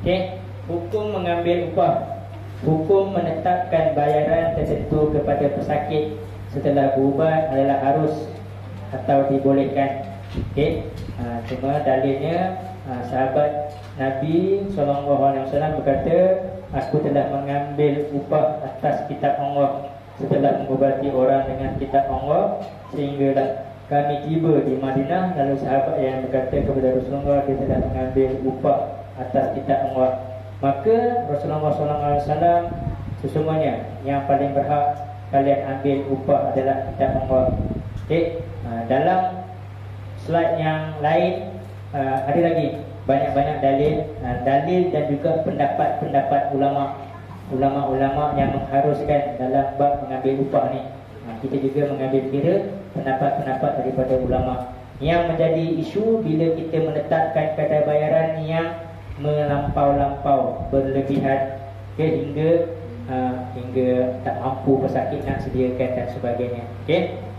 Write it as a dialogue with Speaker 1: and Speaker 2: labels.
Speaker 1: Okey, hukum mengambil upah. Hukum menetapkan bayaran tertentu kepada pesakit setelah berubat adalah harus atau dibolehkan. Okey, cuma dalilnya sahabat Nabi SAW berkata, aku telah mengambil upah atas kitab Allah setelah mengubati orang dengan kitab Allah, sehinggalah kami tiba di Madinah. Lalu sahabat yang berkata kepada Rasulullah, dia telah mengambil upah atas kitab Allah. Maka Rasulullah SAW, sesungguhnya yang paling berhak kalian ambil upah adalah kitab Allah. Okay. Dalam slide yang lain ada lagi banyak-banyak dalil dan juga pendapat-pendapat ulama yang mengharuskan dalam bab mengambil upah ni. Kita juga mengambil kira pendapat-pendapat daripada ulama. Yang menjadi isu bila kita menetapkan kadar bayaran yang melampau-lampau, berlebihan, hingga tak mampu pesakit nak sediakan dan sebagainya. Okey.